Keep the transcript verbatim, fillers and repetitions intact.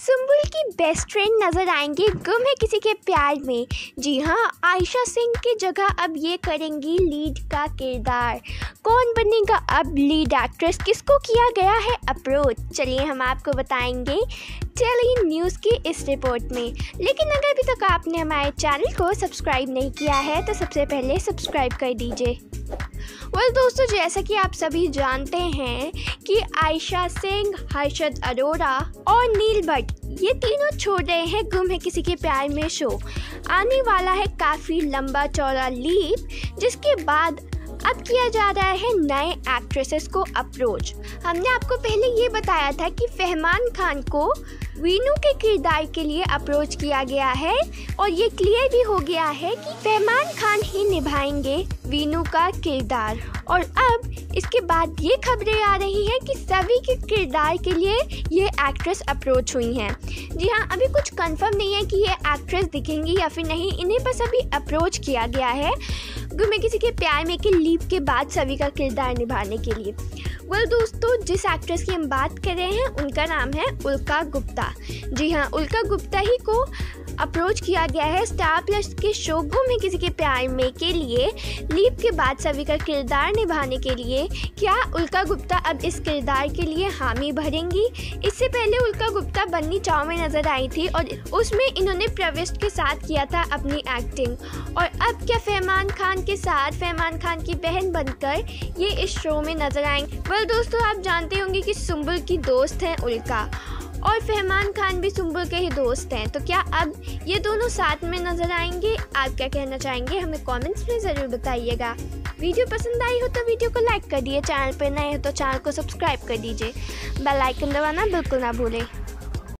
सुंबुल की best friend नजर आएंगी गुम है किसी के प्यार में। जी हाँ, आयशा सिंह की जगह अब ये करेंगी लीड का किरदार। कौन बनेगा अब लीड एक्ट्रेस, किसको किया गया है अप्रोच, चलिए हम आपको बताएंगे चलिए न्यूज़ की इस रिपोर्ट में। लेकिन अगर अभी तक आपने हमारे चैनल को सब्सक्राइब नहीं किया है तो सबसे पहले सब्सक्राइब कर दीजिए। वेल well, दोस्तों, जैसा कि आप सभी जानते हैं कि आयशा सिंह, हर्षद अरोड़ा और नील भट्ट ये तीनों छोड़ रहे हैं गुम है किसी के प्यार में शो। आने वाला है काफ़ी लंबा चौड़ा लीप, जिसके बाद अब किया जा रहा है नए एक्ट्रेसेस को अप्रोच। हमने आपको पहले ये बताया था कि फहमान खान को वीनू के किरदार के लिए अप्रोच किया गया है और ये क्लियर भी हो गया है कि फहमान खान ही निभाएंगे वीनू का किरदार। और अब इसके बाद ये खबरें आ रही हैं कि सभी के किरदार के लिए ये एक्ट्रेस अप्रोच हुई हैं। जी हाँ, अभी कुछ कंफर्म नहीं है कि ये एक्ट्रेस दिखेंगी या फिर नहीं, इन्हें बस अभी अप्रोच किया गया है गुम है किसी के प्यार में के लीप के बाद सभी का किरदार निभाने के लिए। वेल दोस्तों, जिस एक्ट्रेस की हम बात कर रहे हैं उनका नाम है उल्का गुप्ता। जी हाँ, उल्का गुप्ता ही को अप्रोच किया गया है स्टार प्लस के शो गुम है किसी के प्यार में के लिए लीप के बाद सभी का किरदार निभाने के लिए। क्या उल्का गुप्ता अब इस किरदार के लिए हामी भरेंगी? इससे पहले उल्का गुप्ता बन्नी चाव में नजर आई थी और उसमें इन्होंने प्रविष्ट के साथ किया था अपनी एक्टिंग। और अब क्या फहमान खान के साथ फहमान खान की बहन बनकर ये इस शो में नजर आएंगे? वेल दोस्तों, आप जानते होंगे कि सुंबुल की दोस्त हैं उल्का और फहमान खान भी सुंबुल के ही दोस्त हैं। तो क्या अब ये दोनों साथ में नजर आएंगे? आप क्या कहना चाहेंगे हमें कमेंट्स में ज़रूर बताइएगा। वीडियो पसंद आई हो तो वीडियो को लाइक कर दिए, चैनल पर नए हो तो चैनल को सब्सक्राइब कर दीजिए, बेल आइकन दबाना बिल्कुल ना भूलें।